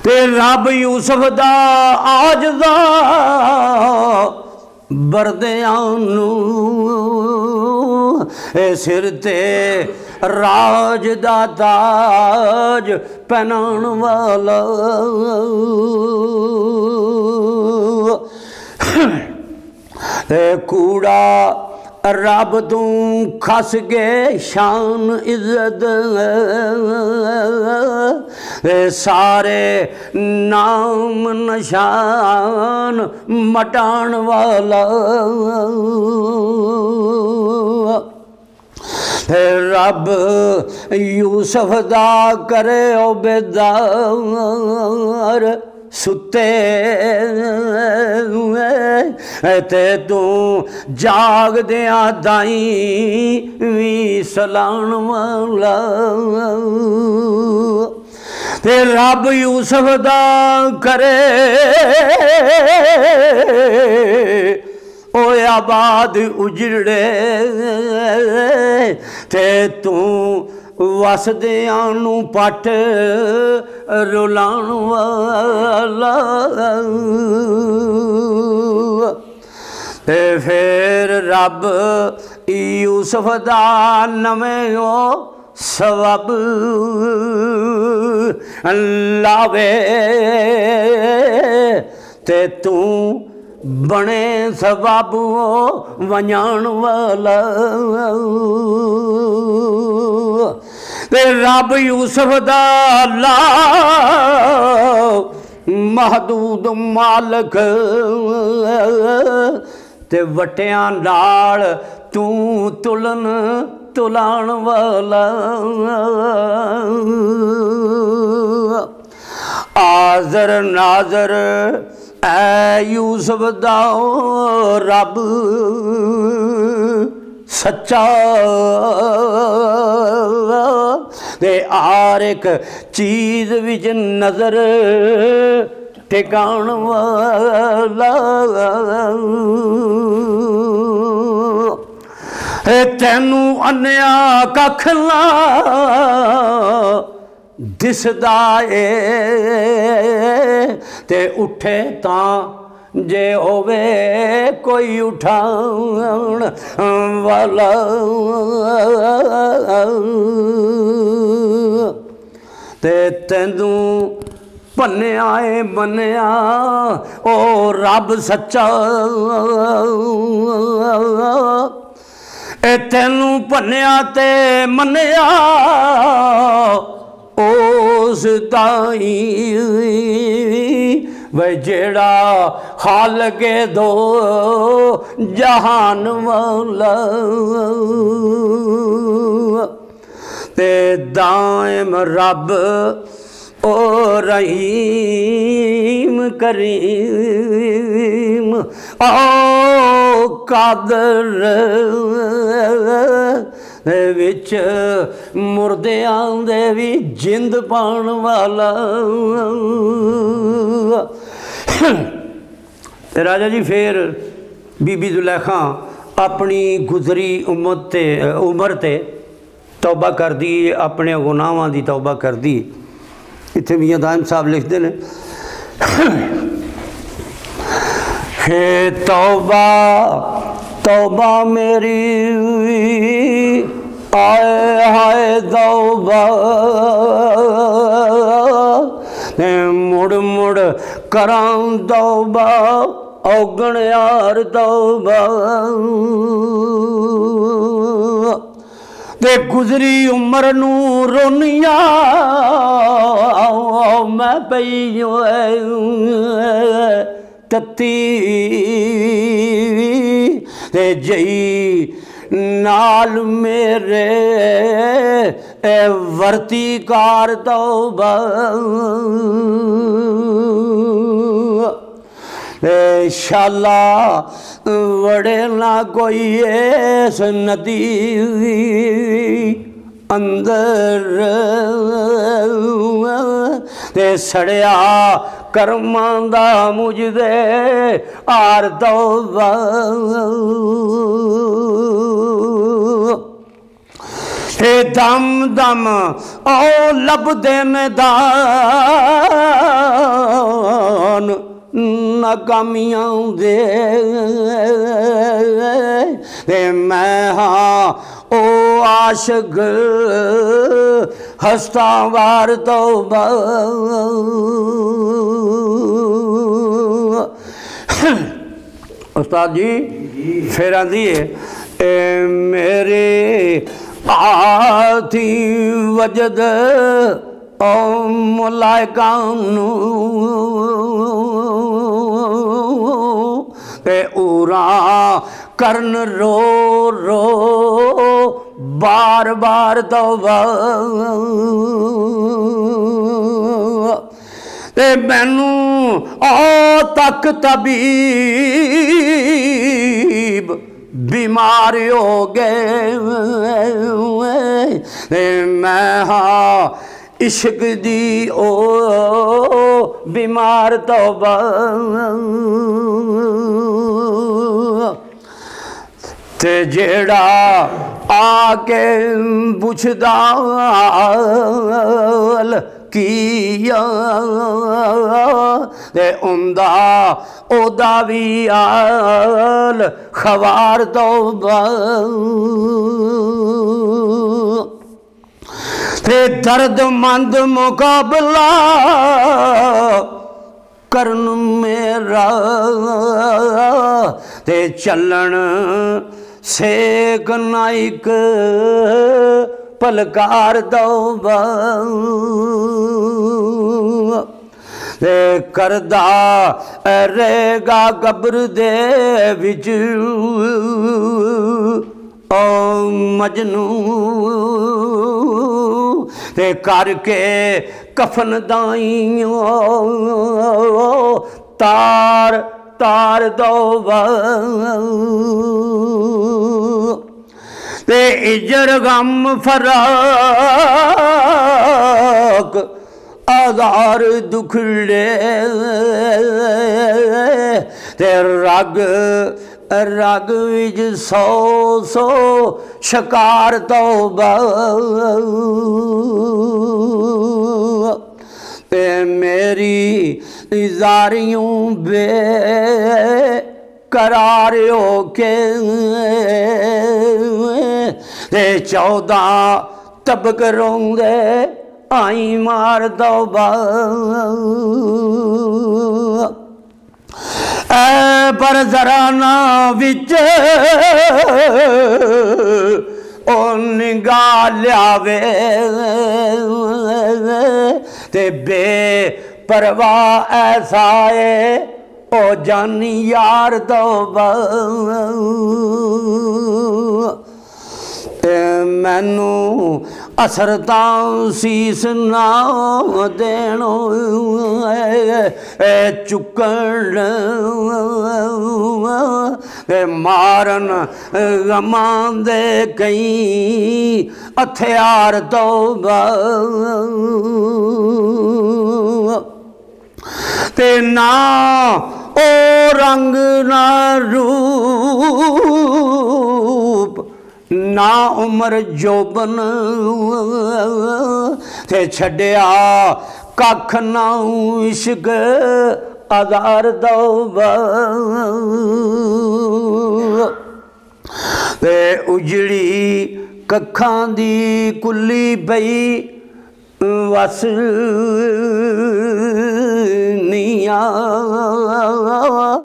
ते रब यूसुफ दा आज दा बरदियां सिर ते राज दा ताज पहनाउण वाला ते कूड़ा रब तू खस गए शान इज्जत सारे नाम निशान मटान वाला रब यूसुफ दा करे ओ बेदार सुते ते तू जाग दिया दाई भी सलान वाला ते रब यूसुफ दा करे ओ आबाद उजड़े ते तू वसदियां नू पट रुलाण वाला ते फिर रब यूसुफ दा नवें ओ सबब लावे ते तू बने सबब वंजाण वाला ते रब यूसुफ दा अल्लाह महदूद मालक ते वटियां नाल तू तुलन तुलाण वाला आज़र नाज़र ऐ यूसुफ दा रब सच्चा ते हर एक चीज विच नजर टिकाण वाला तेनू अन्या कख ना दिसदा ए ते उठे तां जे होवे कोई उठाउण वाला ते तैनू भन्निया ए मन्निया ओ रब सच्चा ए तैनू भन्निया ते मन्निया उस ताई वे जेड़ा खालके दो जहान वाला ते दाइम रब ओ रहीम करीम ओ कादर विच मुर्दियां दे भी जिंद पाण वाला राजा जी फिर बीबी जुलैखा अपनी गुजरी उम्र ते तौबा कर दी अपने गुनाहां दी तौबा कर दी इत्थे मियां दाइम साहब लिखते हैं हे तौबा तौबा मेरी आए हाय तौबा मुड़ मुड़ करां तौबा औगण यार तौबा ते गुजरी उम्र नू रोनिया मैं पई तत्ती ते जई नाल मेरे वर्ती कार तौबा शाला वड़े ना कोई ऐस नदी अंदर ते सड़िया कर्मां दा मुझदे आर तौबा ए दम दम ओ लभदे मैदान नाकामियां दे मैं हाँ ओ आशिक हस्ता वार तौबा। उस्ताद जी फिर आंदी है मेरे आती वजद ओ मुलायकानू उरा करन रो रो बार बार तौबा। मैनू ओ तक तबीब बीमार हो गए मैं हाँ इश्क दी ओ बीमार तौबा। ते जेड़ा आके पुछदा किया ते उंदा ओदा भी आल खबार तौबा। ते दर्दमंद मुकाबला करन मेरा ते चलन सेक नाइक पलकार तौबा। ते करदा रहेगा कब्र दे विच ओ मजनू ते करके कफन दाइयों तार तार तौबा। ते इजर गम फराक आधार दुखड़े ते रग रग विच सौ सौ शिकार तौबा। ते मेरी जारियों बे करार हो के ते 14 तबक रोंदे आई मार तौबा। पर जरा ना विच ओ निगाह लियावे ते बेपरवाह ऐसा है ओ जानी यार तौबा। मैनू असरतां सीस ना देनो चुकन मारन गमां दे कई हथियार तौबा। ते ना ओ रंग ना रूप ना उम्र जोबन ते छड्या कख ना इश्क आधार तौबा। ते उजड़ी कखां दी कुल्ली पई वस निया